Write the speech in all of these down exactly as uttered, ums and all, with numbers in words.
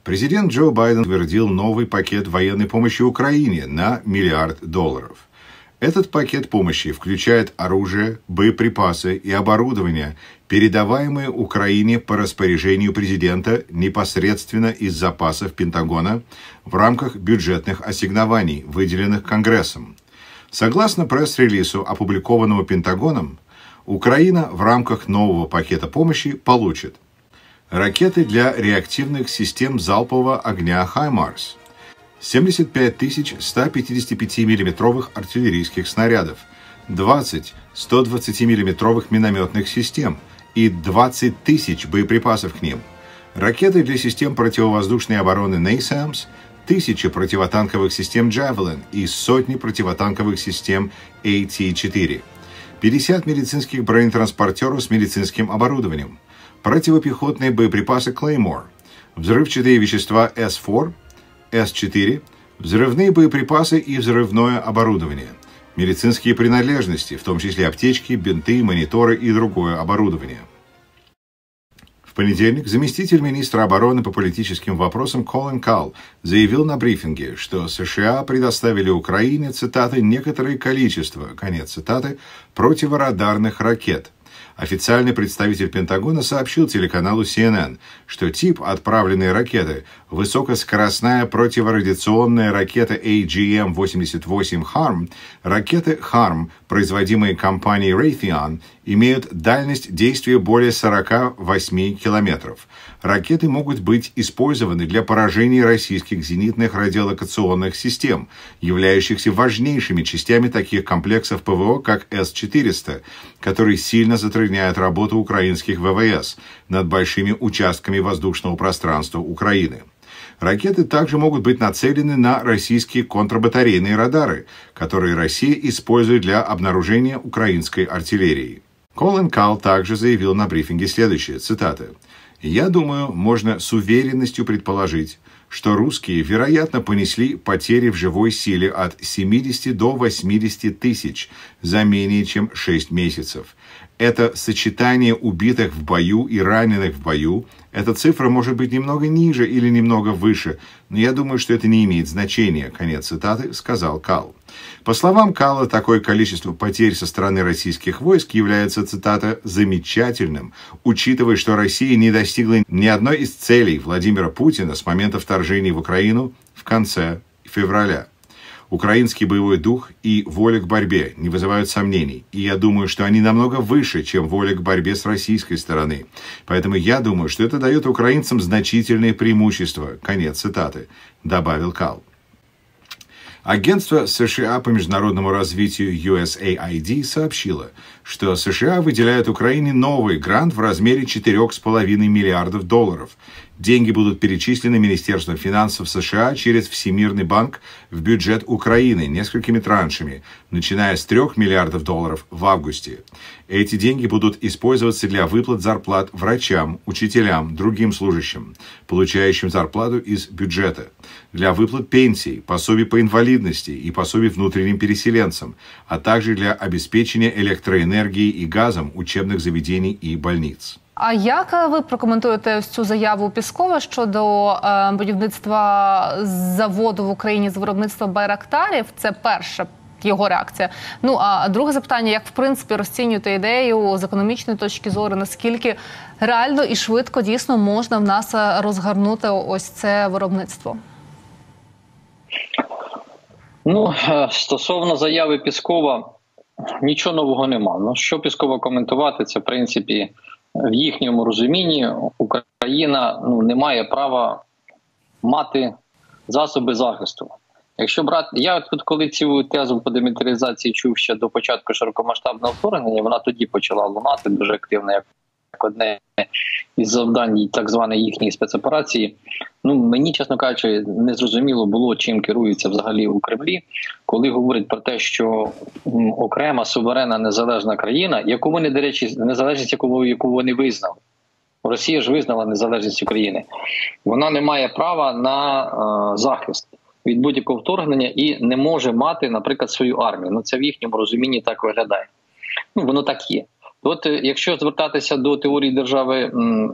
Президент Джо Байден утвердил новый пакет военной помощи Украине на миллиард долларов. Этот пакет помощи включает оружие, боеприпасы и оборудование, передаваемые Украине по распоряжению президента непосредственно из запасов Пентагона в рамках бюджетных ассигнований, выделенных Конгрессом. Согласно пресс-релизу, опубликованному Пентагоном, Украина в рамках нового пакета помощи получит ракеты для реактивных систем залпового огня «Хаймарс», семьдесят пять тысяч ста пятидесятипятимиллиметровых артиллерийских снарядов, двадцать сто двадцатимиллиметровых минометных систем и двадцать тысяч боеприпасов к ним, ракеты для систем противовоздушной обороны «Нейсамс», тысячи противотанковых систем «Джавелин» и сотни противотанковых систем эй ти четыре, пятьдесят медицинских бронетранспортеров с медицинским оборудованием, противопехотные боеприпасы «Клеймор», взрывчатые вещества эс четыре, эс четыре, взрывные боеприпасы и взрывное оборудование, медицинские принадлежности, в том числе аптечки, бинты, мониторы и другое оборудование. В понедельник заместитель министра обороны по политическим вопросам Колин Каул заявил на брифинге, что США предоставили Украине, цитаты, «некоторое количество», конец цитаты, противорадарных ракет. Официальный представитель Пентагона сообщил телеканалу си эн эн, что тип отправленной ракеты, высокоскоростная противорадиационная ракета эй джи эм восемьдесят восемь «Харм», ракеты «Харм», производимые компанией Raytheon, имеют дальность действия более сорока восьми километров. Ракеты могут быть использованы для поражения российских зенитных радиолокационных систем, являющихся важнейшими частями таких комплексов ПВО, как эс четыреста, которые сильно затрудняют работу украинских вэ вэ эс над большими участками воздушного пространства Украины. Ракеты также могут быть нацелены на российские контрбатарейные радары, которые Россия использует для обнаружения украинской артиллерии. Колин Каул также заявил на брифинге следующее, цитата, «Я думаю, можно с уверенностью предположить, что русские, вероятно, понесли потери в живой силе от семидесяти до восьмидесяти тысяч за менее чем шесть месяцев. Это сочетание убитых в бою и раненых в бою. Эта цифра может быть немного ниже или немного выше, но я думаю, что это не имеет значения», конец цитаты, сказал Каул. По словам Каула, такое количество потерь со стороны российских войск является, цитата, «замечательным, учитывая, что Россия не достигла ни одной из целей Владимира Путина с момента вторжения в Украину в конце февраля. Украинский боевой дух и воля к борьбе не вызывают сомнений, и я думаю, что они намного выше, чем воля к борьбе с российской стороны. Поэтому я думаю, что это дает украинцам значительные преимущества», конец цитаты, добавил Каул. Агентство США по международному развитию ю эс эй ай ди сообщило, что США выделяют Украине новый грант в размере четырёх с половиной миллиардов долларов. Деньги будут перечислены Министерством финансов США через Всемирный банк в бюджет Украины несколькими траншами, начиная с трёх миллиардов долларов в августе. Эти деньги будут использоваться для выплат зарплат врачам, учителям, другим служащим, получающим зарплату из бюджета, для выплат пенсий, пособий по инвалидности и пособий внутренним переселенцам, а также для обеспечения электроэнергией и газом учебных заведений и больниц. А як ви прокоментуєте цю заяву Піскова щодо е, будівництва заводу в Україні з виробництва байрактарів? Це перша його реакція. Ну, а друге запитання, як в принципі розцінюєте ідею з економічної точки зору, наскільки реально і швидко дійсно можна в нас розгорнути ось це виробництво? Ну, стосовно заяви Піскова, нічого нового нема. Ну, що Піскова коментувати, це в принципі в їхньому розумінні Україна ну, не має права мати засоби захисту. Якщо брати, я тут коли цю тезу по демілітаризації чув ще до початку широкомасштабного вторгнення, вона тоді почала лунати дуже активно, як одне із завдань так званої їхньої спецоперації. Ну, мені, чесно кажучи, не зрозуміло було, чим керуються взагалі у Кремлі, коли говорять про те, що окрема суверенна незалежна країна, яку вони, до речі, незалежність, яку, яку вони визнали. Росія ж визнала незалежність України. Вона не має права на е, захист від будь-якого вторгнення і не може мати, наприклад, свою армію. Ну, це в їхньому розумінні так виглядає. Ну, воно так є. От якщо звертатися до теорії держави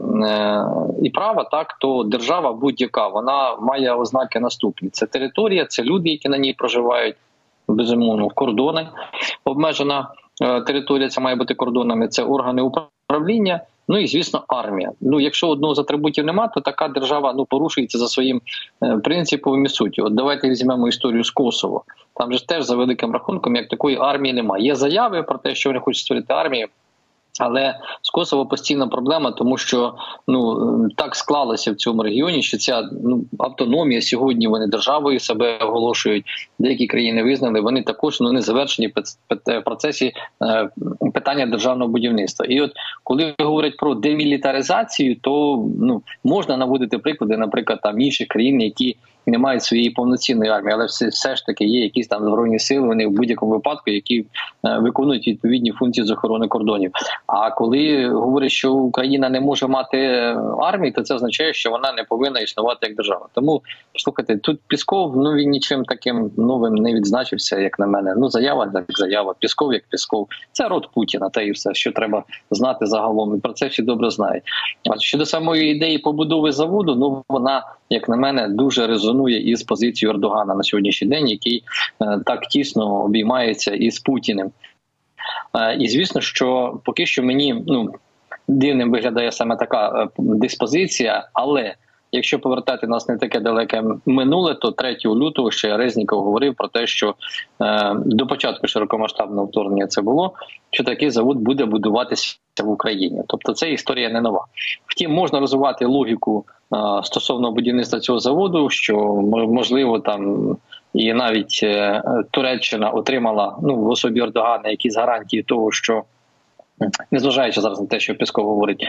і права, так, то держава будь-яка, вона має ознаки наступні. Це територія, це люди, які на ній проживають, безумовно, кордони. Обмежена територія, це має бути кордонами, це органи управління, ну і, звісно, армія. Ну, якщо одного з атрибутів немає, то така держава, ну, порушується за своїм принципом і суттю. От давайте візьмемо історію з Косово. Там же теж, за великим рахунком, як такої армії немає. Є заяви про те, що вони хочуть створити армію, але з Косово постійна проблема, тому що ну так склалося в цьому регіоні, що ця ну, автономія сьогодні, вони державою себе оголошують, деякі країни визнали, вони також ну, не завершені в процесі е, питання державного будівництва. І от коли говорять про демілітаризацію, то ну, можна наводити приклади, наприклад, там інших країн, які не мають своєї повноцінної армії, але все, все ж таки є якісь там збройні сили, вони в будь-якому випадку, які е, виконують відповідні функції з охорони кордонів. А коли говорять, що Україна не може мати армії, то це означає, що вона не повинна існувати як держава. Тому, слухайте, тут Пісков, ну він нічим таким новим не відзначився, як на мене. Ну, заява як заява, Пісков як Пісков. Це род Путіна, та і все, що треба знати загалом. І про це всі добре знають. А щодо самої ідеї побудови заводу, ну вона, як на мене, дуже резонує із позицією Ердогана на сьогоднішній день, який е, так тісно обіймається із Путіним. Е, і звісно, що поки що мені ну, дивним виглядає саме така е, диспозиція, але якщо повертати нас не таке далеке минуле, то третього лютого ще Резніков говорив про те, що е, до початку широкомасштабного вторгнення це було, що такий завод буде будуватися в Україні. Тобто це історія не нова. Втім, можна розвивати логіку е, стосовно будівництва цього заводу, що можливо там і навіть е, Туреччина отримала ну, в особі Ердогана якісь гарантії того, що незважаючи зараз на те, що Пісков говорить,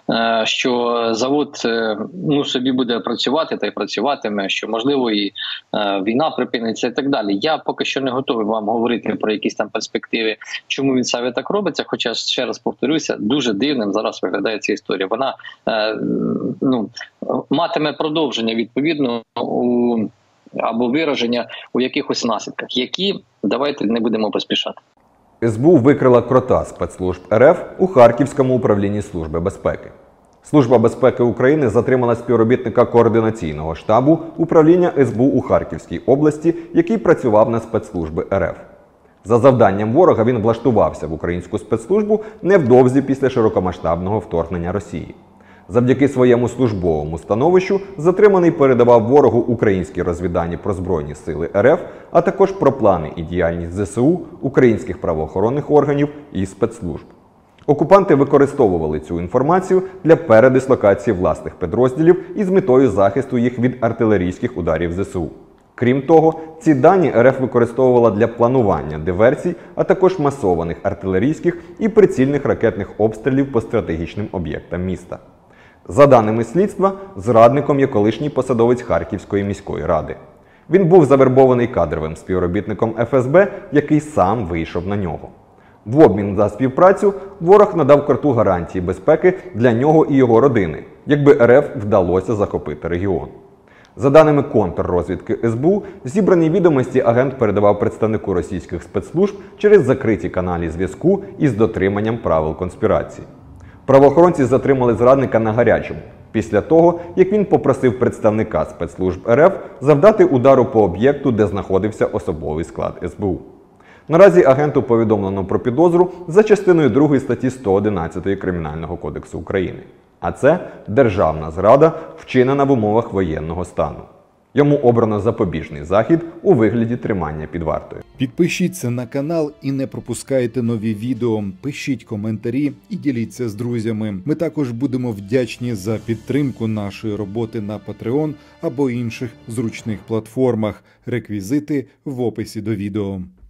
що завод ну, собі буде працювати та й працюватиме, що можливо і війна припиниться і так далі. Я поки що не готовий вам говорити про якісь там перспективи, чому він саме так робиться, хоча, ще раз повторюся, дуже дивним зараз виглядає ця історія. Вона ну, матиме продовження відповідно у, або вираження у якихось наслідках, які, давайте не будемо поспішати. ес бе у викрила крота спецслужб ер еф у Харківському управлінні Служби безпеки. Служба безпеки України затримала співробітника координаційного штабу управління ес бе у у Харківській області, який працював на спецслужби ер еф. За завданням ворога він влаштувався в українську спецслужбу невдовзі після широкомасштабного вторгнення Росії. Завдяки своєму службовому становищу затриманий передавав ворогу українські розвіддані про Збройні сили ер еф, а також про плани і діяльність зе се у, українських правоохоронних органів і спецслужб. Окупанти використовували цю інформацію для передислокації власних підрозділів із метою захисту їх від артилерійських ударів зе се у. Крім того, ці дані ер еф використовувала для планування диверсій, а також масованих артилерійських і прицільних ракетних обстрілів по стратегічним об'єктам міста. За даними слідства, зрадником є колишній посадовець Харківської міської ради. Він був завербований кадровим співробітником еф ес бе, який сам вийшов на нього. В обмін за співпрацю ворог надав кроту гарантії безпеки для нього і його родини, якби ер еф вдалося захопити регіон. За даними контррозвідки ес бе у, зібрані відомості агент передавав представнику російських спецслужб через закриті каналі зв'язку із дотриманням правил конспірації. Правоохоронці затримали зрадника на гарячому, після того, як він попросив представника спецслужб ер еф завдати удару по об'єкту, де знаходився особовий склад ес бе у. Наразі агенту повідомлено про підозру за частиною другої статті сто одинадцять Кримінального кодексу України. А це державна зрада, вчинена в умовах воєнного стану. Йому обрано запобіжний захід у вигляді тримання під вартою. Підпишіться на канал і не пропускайте нові відео, пишіть коментарі і діліться з друзями. Ми також будемо вдячні за підтримку нашої роботи на Patreon або інших зручних платформах. Реквізити в описі до відео.